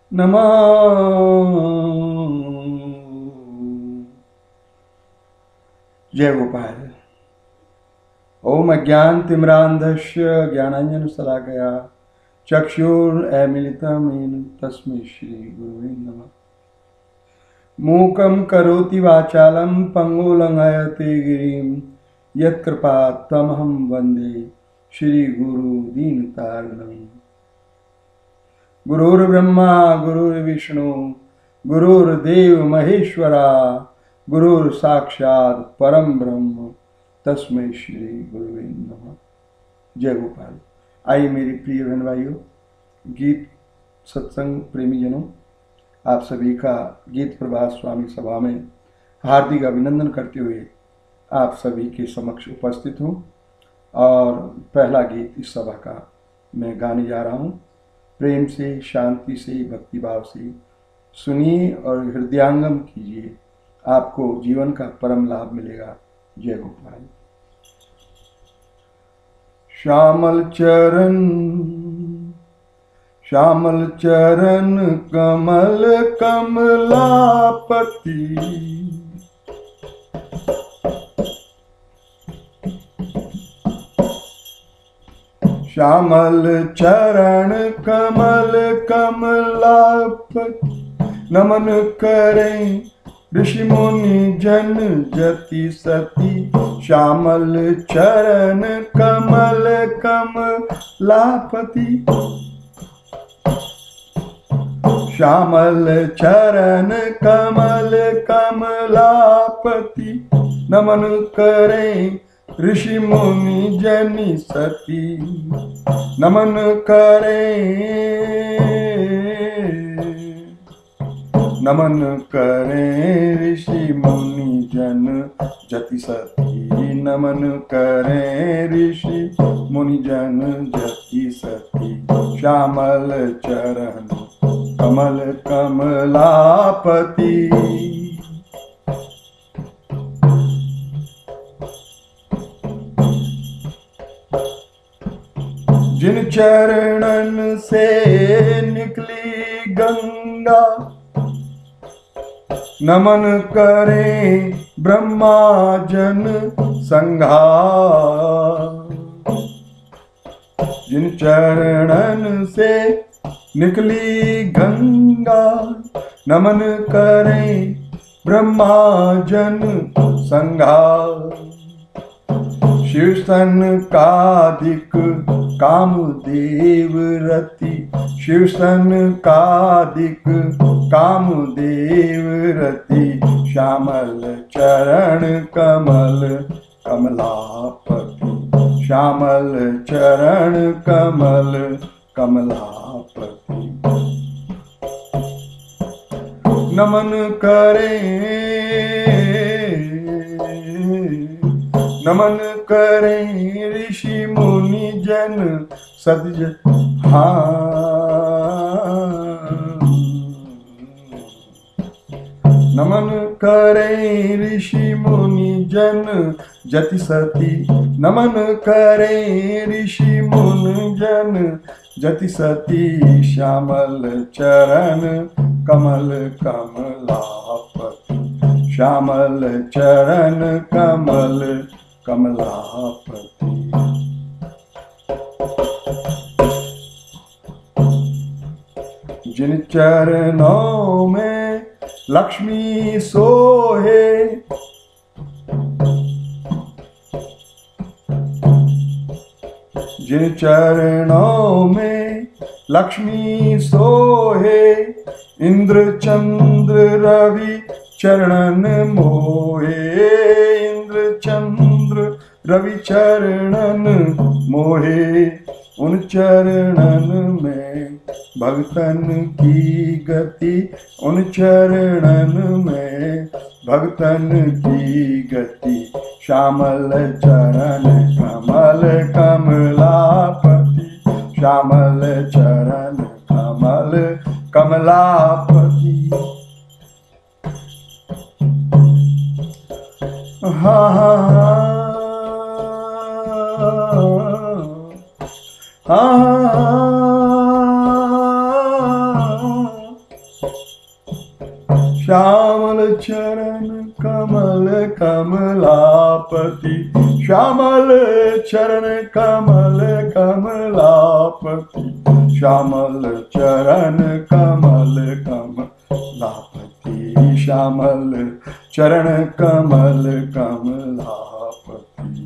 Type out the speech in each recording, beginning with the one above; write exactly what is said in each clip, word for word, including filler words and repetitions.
नमः। जय गोपाल। ओम अज्ञानतिमिरान्धस्य ज्ञानाञ्जनशलाकया चक्षुरुन्मीलितं येन तस्मै श्रीगुरुवे नमः। मूकं करोति वाचालं पङ्गुं लङ्घयते गिरिं यत्कृपात्तमहं वन्दे श्रीगुरुदीनतारिणम्। गुरुर्ब्रह्मा गुरुर्विष्णु गुरुर्देव महेश्वरा गुरुर साक्षात परम ब्रह्म तस्मै श्री गुरुवे नमः। जय गोपाल। आइए मेरी प्रिय बहन भाइयों, गीत सत्संग प्रेमी जनों, आप सभी का गीत प्रभात स्वामी सभा में हार्दिक अभिनंदन करते हुए आप सभी के समक्ष उपस्थित हूँ और पहला गीत इस सभा का मैं गाने जा रहा हूँ। प्रेम से, शांति से, भक्तिभाव से सुनिए और हृदयांगम कीजिए, आपको जीवन का परम लाभ मिलेगा। जय गोपाल। श्यामल चरण श्यामल चरण कमल कमलापति, श्यामल चरण कमल कमलापति, नमन करें ऋषि मुनि जन जति सती। श्यामल चरण कमल कमलापति, श्यामल चरण कमल कमलापति, नमन करें ऋषि मुनि जनि सती। नमन करें नमन करें ऋषि मुनि जन जति सती। नमन करें ऋषि मुनि जन जति सती। श्यामल चरण कमल कमलापति, जिन चरणन से निकली गंगा, नमन करें ब्रह्मा जन संघा। जिन चरणन से निकली गंगा, नमन करें ब्रह्मा जन संघा। शिव सन कादिक कामदेव रति, शिव सन कादिक कामदेव रति। श्यामल चरण कमल कमलापति, श्यामल चरण कमल कमलापति, नमन करें नमन करें ऋषि मुनि जन सद्ज। हाँ, नमन करें ऋषि मुनि जन जति सती। नमन करें ऋषि मुनि जन जति सती। श्यामल चरण कमल कमलापति, श्यामल चरण कमल कमलापति। जिन चरणों में लक्ष्मी सोहे, जिन चरणों में लक्ष्मी सोहे। इंद्र चंद्र रवि चरणन मोहे, इंद्र चंद्र रवि चरणन मोहे। उन चरणन में भक्तन की गति, उन चरणन में भक्तन की गति। श्यामल चरण कमल कमलापति, श्यामल चरण कमल कमलापति। हा हा हा हा श्यामल चरण कमल कमलापति, श्यामल चरण कमल कमलापति, श्यामल चरण कमल कमलापति, श्यामल चरण कमल कमलापति।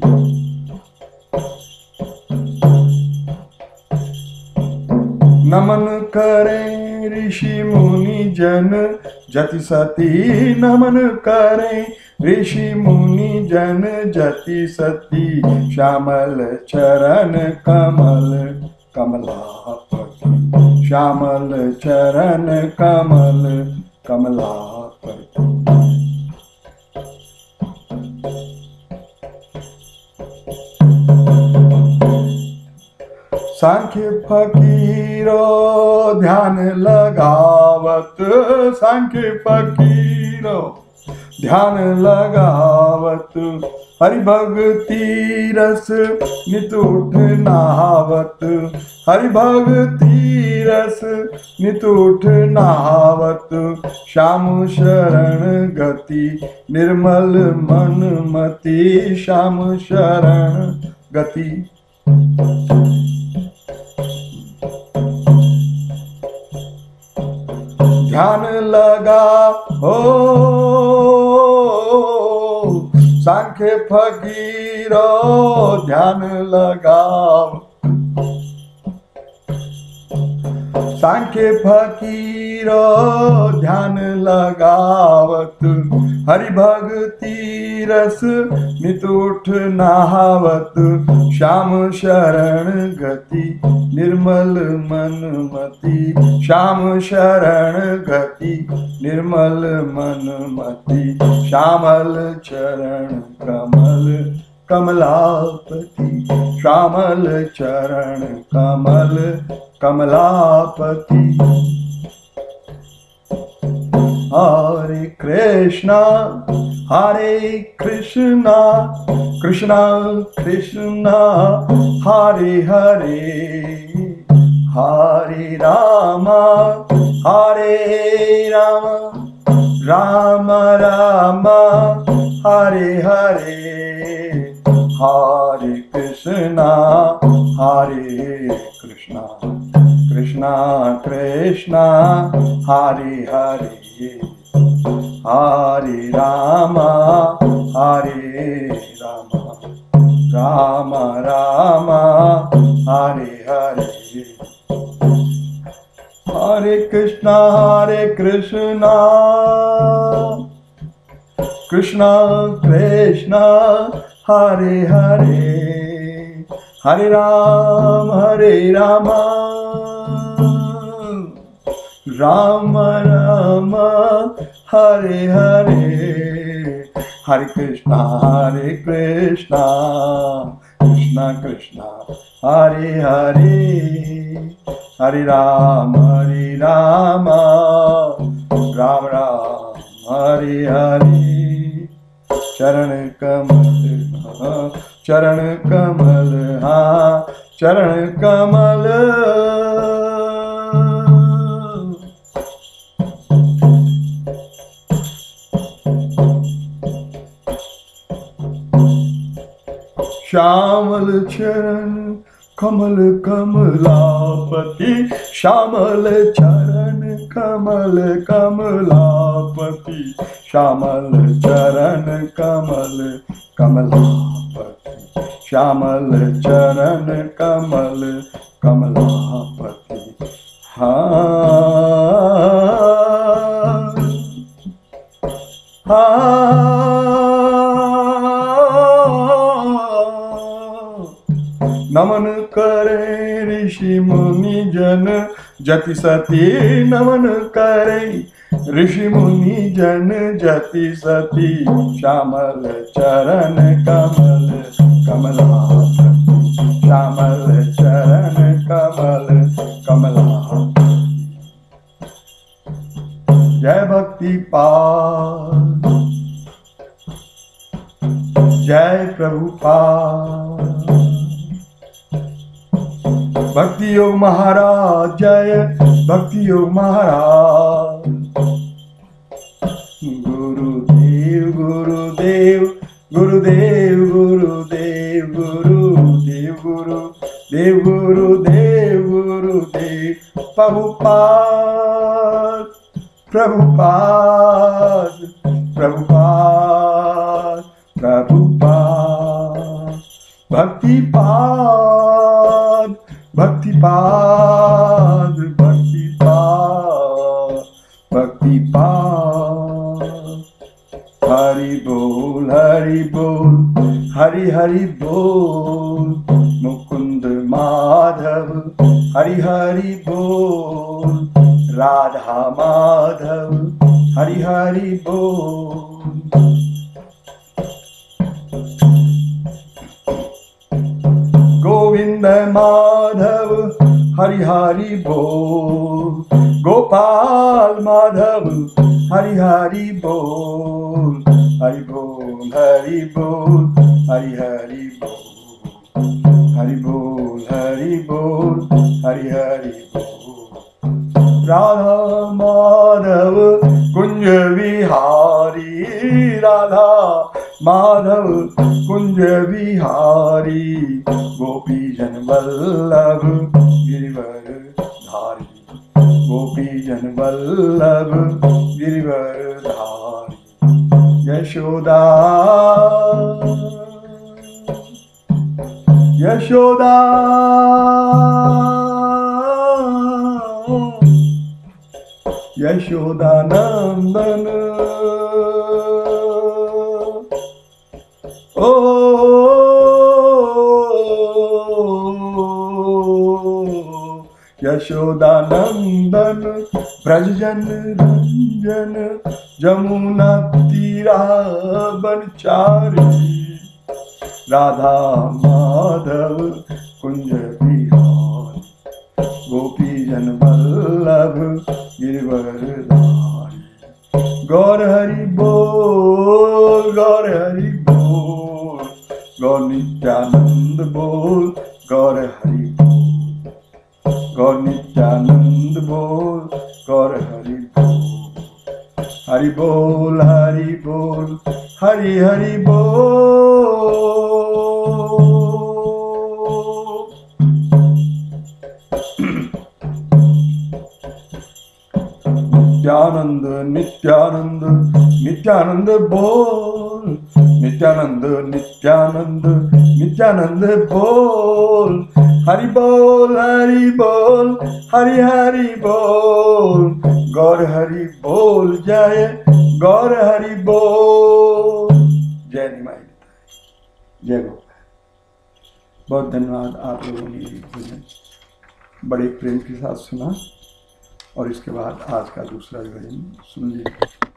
नमन करें ऋषि मुनि जन जति सती, नमन करें ऋषि मुनि जन जति सती, श्यामल चरण कमल कमलापति, श्यामल चरण कमल कमलापति। सांख्य फकीरो ध्यान लगावत, सांख्य फकीरो ध्यान लगावत, हरि भक्ति रस नित उठ नहावत, हरि भक्ति रस नित उठ नहावत, श्याम शरण गति निर्मल मन मति, श्याम शरण गति। ध्यान लगा हो सांख्य फकीरो ध्यान लगाओ, सांख्य फकीरो ध्यान लगावत, हरि भक्ति रस नित उठ नहावत, श्याम शरण गति निर्मल मन मति, श्याम शरण गति निर्मल मन मति, श्यामल चरण कमल कमलापति, श्यामल चरण कमल कमलापति। हरे कृष्णा हरे कृष्णा कृष्णा कृष्णा हरे हरे, हरे रामा हरे रामा राम राम हरे हरे, हरे कृष्णा हरे कृष्णा कृष्णा कृष्णा हरे हरे, हरे रामा हरे रामा राम राम हरे हरे, हरे कृष्णा हरे कृष्णा कृष्णा कृष्णा हरे हरे, हरे राम हरे राम राम राम हरे हरे, हरे कृष्णा हरे कृष्णा कृष्णा कृष्णा हरे हरे, हरे राम हरे राम राम राम हरे हरे, चरण कमल चरण कमल हाँ चरण कमल, श्यामल चरण कमल कमलापति, श्यामल चरण कमल कमलापति, श्यामल चरण कमल कमलापति, श्यामल चरण कमल कमलापति। हाँ नमन करे ऋषि मुनि जन जति सती, नमन करे ऋषि मुनि जन जति सती, श्यामल चरण कमल कमलापति, श्यामल चरण कमल कमलापति। जय भक्ति पाद, जय प्रभुपाद, भक्ति योग महाराज जय, भक्ति योग महाराज गुरुदेव गुरुदेव गुरुदेव गुरुदेव गुरुदेव गुरुदेव गुरुदेव गुरुदेव प्रभुपाद प्रभुपाद प्रभुपाद प्रभुपाद भक्तिपाद भक्तिपाद भक्तिपाद भक्तिपाद हरि बोल हरि बोल हरि हरि बोल मुकुंद माधव हरि हरि बोल राधा माधव हरि हरि बोल गोविंद माधव हरि हरि बोल गोपाल माधव हरि हरि बोल हरि बोल हरि बोल हरि हरि बोल हरि बोल हरि बोल हरि हरि बोल राधा माधव कुंज विहारी राधा माधव कुंज विहारी गोपी जन वल्लभ गिरिवर धारी गोपी जन वल्लभ गिरिवर धारी यशोदा यशोदा यशोदा नंदन ओ यशोदा नंदन ब्रजजन रंजन जमुना तीरा बनचारी राधा माधव कुंज विहारी गोपी जन वल्लभ गिरिवर धारी गौर हरि बोल गौर हरि बोल गौर नित्यानंद बोल गौर हरि बोल गौर नित्यानंद बोल गौर हरि बोल हरि बोल हरि बोल हरि हरि बोल नित्यानंद नित्यानंद नित्यानंद बोल नित्यानंद नित्यानंद नित्यानंद बोल हरि बोल हरि बोल हरि हरि बोल गौर हरि बोल जय गौर हरि बोल जय निमाई जय गोपाल। बहुत धन्यवाद आप लोगों ने ये भजन बड़े प्रेम के साथ सुना और इसके बाद आज का दूसरा भजन सुन लीजिए।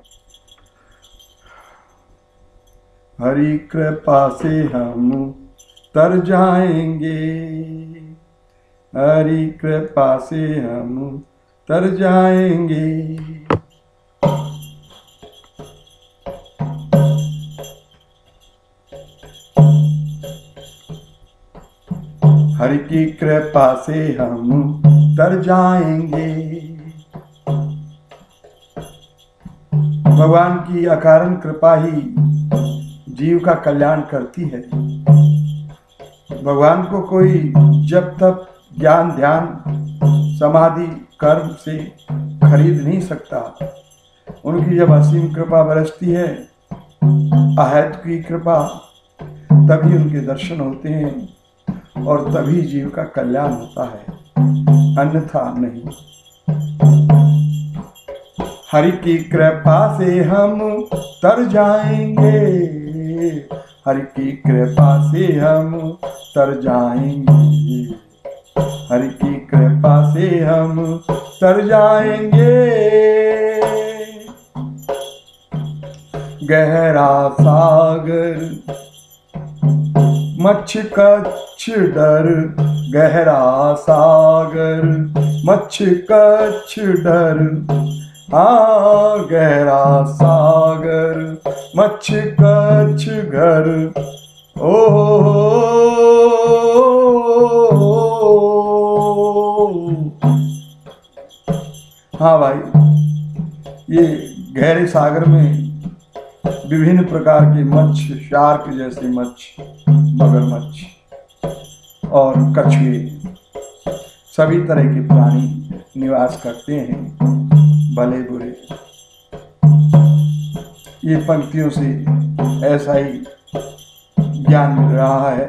हरि कृपा से हम तर जाएंगे हरि कृपा से हम तर जाएंगे हरि की कृपा से हम तर जाएंगे। भगवान की अकारण कृपा ही जीव का कल्याण करती है। भगवान को कोई जब तक ज्ञान ध्यान समाधि कर्म से खरीद नहीं सकता। उनकी जब असीम कृपा बरसती है अहैत की कृपा तभी उनके दर्शन होते हैं और तभी जीव का कल्याण होता है अन्यथा नहीं। हरि की कृपा से हम तर जाएंगे हरि की कृपा से हम तर जाएंगे हरि की कृपा से हम तर जाएंगे। गहरा सागर मच्छ कच्छ डर गहरा सागर मच्छ कच्छ डर हाँ गहरा सागर मच्छ कच्छ घर ओ हाँ भाई ये गहरे सागर में विभिन्न प्रकार के मत्स्य, शार्क जैसे मत्स्य, मगरमच्छ और कछुए, सभी तरह के प्राणी निवास करते हैं, भले बुरे। ये पंक्तियों से ऐसा ही ज्ञान मिल रहा है।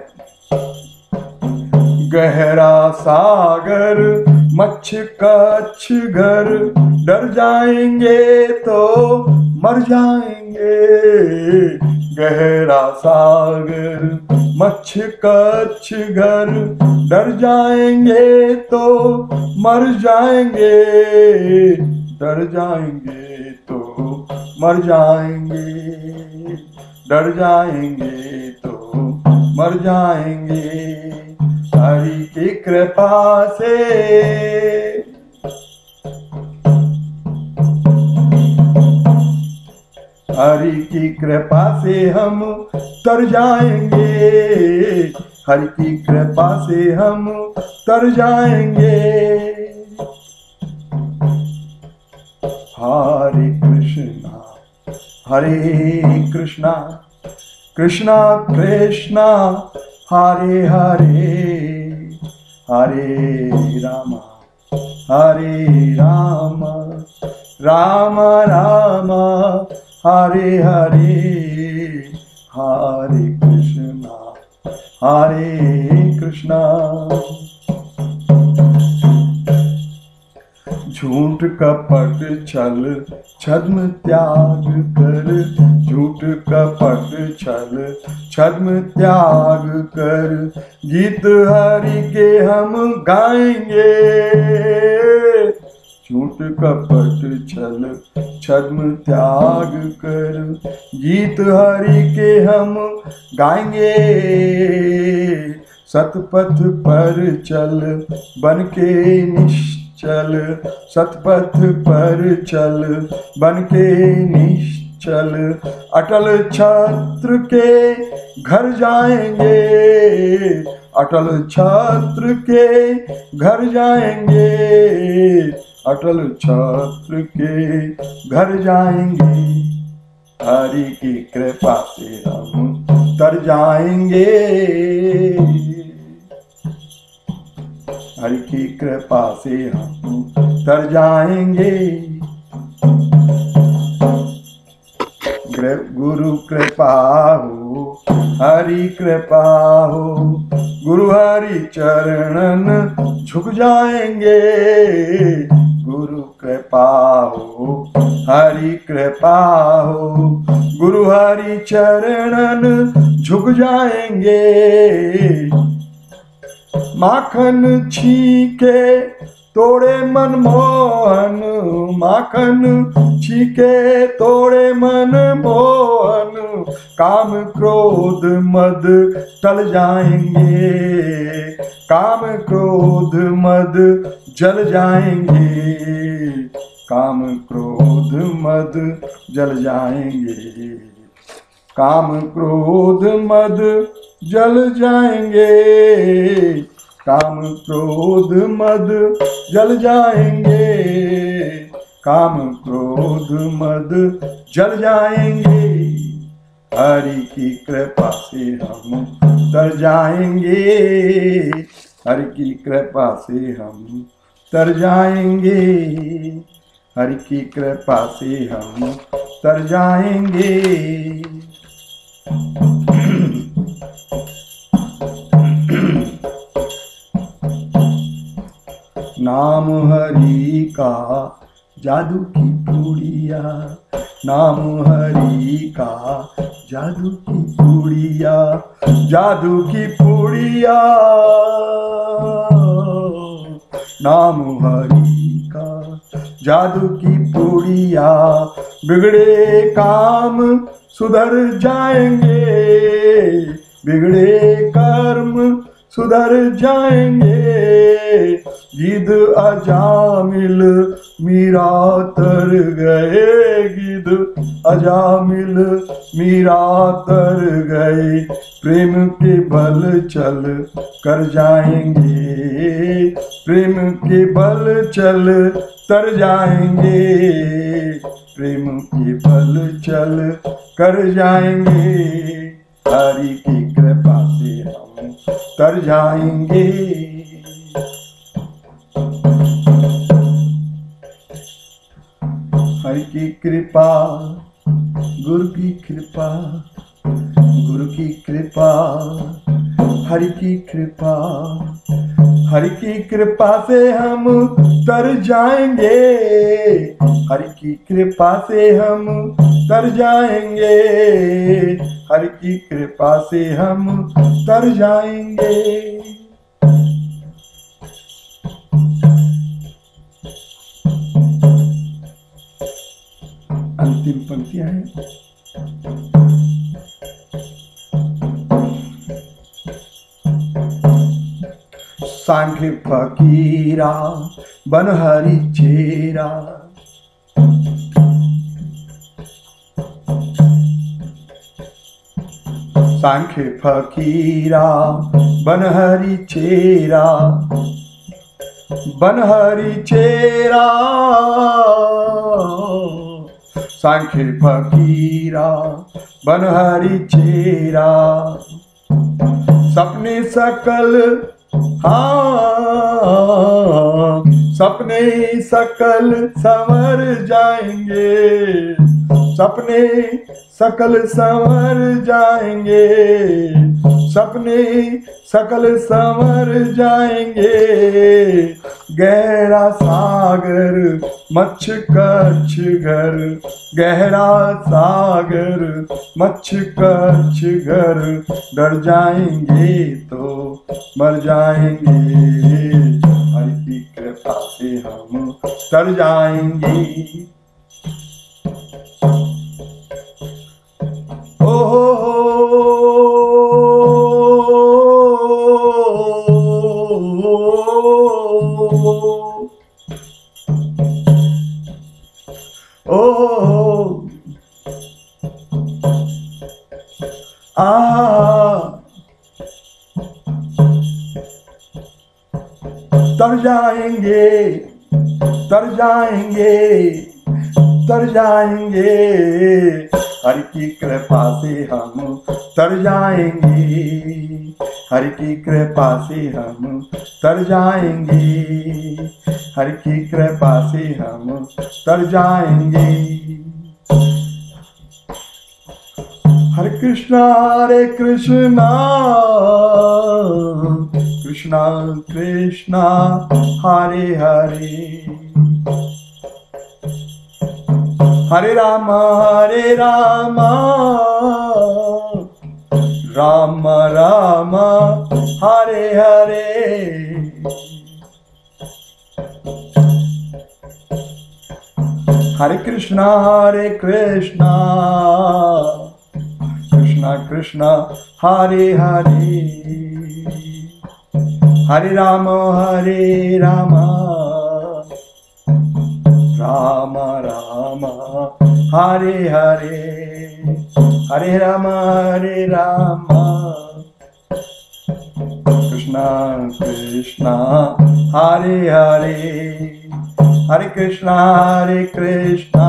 गहरा सागर मच्छ कच्छ घर, डर जाएंगे तो मर जाएंगे। गहरा सागर मच्छ कच्छ घर, डर जाएंगे तो मर जाएंगे। डर जाएंगे तो मर जाएंगे। डर जाएंगे तो मर जाएंगे। हरि की कृपा से हरि की कृपा से हम तर जाएंगे। हरि की कृपा से हम तर जाएंगे। हरे कृष्णा हरे कृष्णा कृष्णा कृष्णा हरे हरे, हरे राम हरे राम, राम राम हरे हरे। हरे कृष्णा हरे कृष्णा। झूठ कपट छल छद्म त्याग कर, झूठ कपट छल छद्म त्याग कर, गीत हरि के हम गाएंगे। झूठ कपट छल छद्म त्याग कर, गीत हरि के हम गाएंगे। सतपथ पर चल बन के निश्चल, सतपथ पर चल बन के निश्चल, अटल छत्र के घर जाएंगे। अटल छत्र के घर जाएंगे। अटल छत्र के घर जाएंगे। हरि की कृपा से हम तर जाएंगे। हरि की कृपा से हम तर जाएंगे। गुरु कृपा हो, हरि कृपा हो, गुरु हरि चरणन झुक जाएंगे। गुरु कृपा हो, हरि कृपा हो, गुरु हरि चरणन झुक जाएंगे। माखन छीके तोड़े मनमोहन, माखन छीके तोड़े मनमोहन, काम क्रोध मद टल जाएंगे। काम क्रोध मद जल जाएंगे। काम क्रोध मद जल जाएंगे। काम क्रोध मद जल जाएंगे। काम क्रोध मद जल जाएंगे। काम क्रोध मद जल जाएंगे। हरि की कृपा से हम तर जाएंगे। हरि की कृपा से हम तर जाएंगे। हरि की कृपा से हम तर जाएंगे। नाम हरि का जादू की पूड़िया, नाम हरि का जादू की पूड़िया, जादू की पूड़िया। नाम हरि का जादू की पूड़िया, बिगड़े काम सुधर जाएंगे। बिगड़े कर्म सुधर जाएंगे। गिद्ध अजामिल मीरा तर गए। गिद्ध अजामिल मीरा तर गए। प्रेम के बल चल कर जाएंगे। प्रेम के बल चल तर जाएंगे। प्रेम के फल चल कर जाएंगे, हरि की कृपा से हम तर जाएंगे। हरि की कृपा, गुरु की कृपा, गुरु की कृपा, हरि की कृपा, हरि की कृपा से हम तर जाएंगे, हरि की कृपा से हम तर जाएंगे, हरि की कृपा से हम तर जाएंगे। अंतिम पंक्तियां हैं। सांख्य फकीरा बन हरि चेरा, सांख्य फकीरा बन हरि चेरा, बन हरि चेरा, सांख्य फकीरा बन हरि चेरा, सपने सकल, हाँ सपने सकल संवर जाएंगे, सपने सकल संवर जाएंगे, सपने सकल संवर जाएंगे, गहरा सागर मच्छ कच्छ घर, गहरा सागर मच्छ कच्छ घर, डर जाएंगे तो मर जाएंगे, हरि की कृपा से हम तर जाएंगे। ओ हो हो, ओ आ तर जाएंगे, तर जाएंगे, तर जाएंगे, हरि की कृपा से हम तर जाएंगे, हरि की कृपा से हम तर जाएंगे, हरि की कृपा से हम तर जाएंगे। हरे कृष्णा हरे कृष्णा, कृष्णा कृष्णा हरे हरे, हरे राम हरे राम, राम राम हरे हरे। हरे कृष्णा हरे कृष्णा, कृष्णा कृष्णा हरे हरे, हरे राम हरे राम, राम राम हरे हरे, हरे राम हरे राम, कृष्णा कृष्णा हरे हरे, हरे कृष्णा हरे कृष्णा,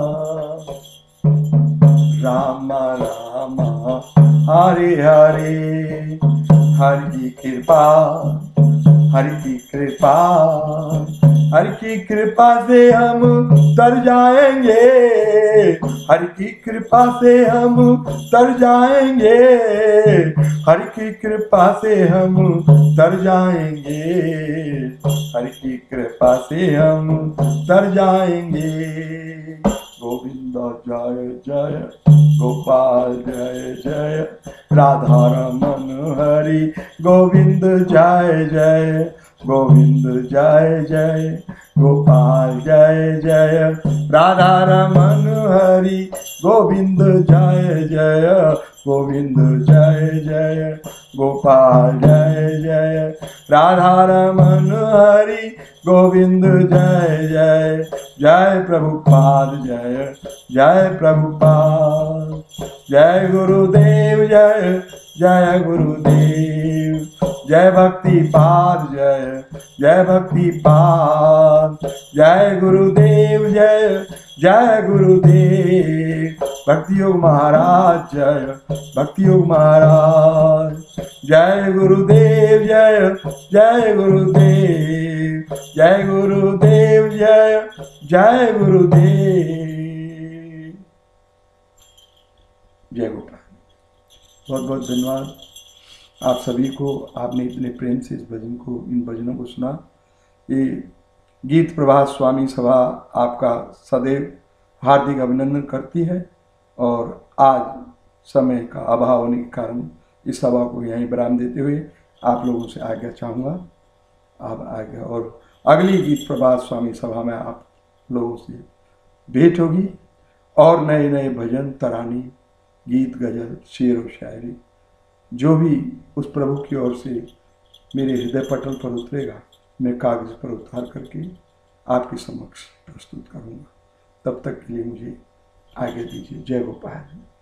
राम राम हरे हरे। हरि की कृपा, हरि की कृपा, हरि की कृपा से हम तर जाएंगे, हरि की कृपा से हम तर जाएंगे, हरि की कृपा से हम तर जाएंगे, हरि की कृपा से हम तर जाएंगे। गोविंद जय जय, गोपाल जय जय, राधा रमन हरि गोविंद जय जय, गोविंद जय जय, गोपाल जय जय, राधा रमन हरि गोविंद जय जय, गोविंद जय जय, गोपाल जय जय, राधा रमन हरि गोविंद जय जय। जय प्रभुपाद जय, जय प्रभुपाद, जय गुरुदेव जय, जय गुरुदेव, जय भक्ति पाद जय, जय भक्ति पाद, जय गुरुदेव जय, जय गुरुदेव। भक्ति योग महाराज जय, भक्ति योग महाराज जय गुरुदेव जय, जय गुरुदेव, जय गुरुदेव जय, जय गुरुदेव। जय गोपाल। बहुत बहुत धन्यवाद आप सभी को, आपने इतने प्रेम से इस भजन को, इन भजनों को सुना। ये गीत प्रभात स्वामी सभा आपका सदैव हार्दिक अभिनंदन करती है, और आज समय का अभाव होने के कारण इस सभा को यहीं विराम देते हुए आप लोगों से आज्ञा चाहूँगा। आप आज्ञा, और अगली गीत प्रभात स्वामी सभा में आप लोगों से भेंट होगी, और नए नए भजन, तरानी, गीत, गजल, शेर और शायरी जो भी उस प्रभु की ओर से मेरे हृदय पटल पर उतरेगा, मैं कागज पर उतार करके आपके समक्ष प्रस्तुत करूँगा। तब तक के लिए मुझे आज्ञा दीजिए। जय गोपाल।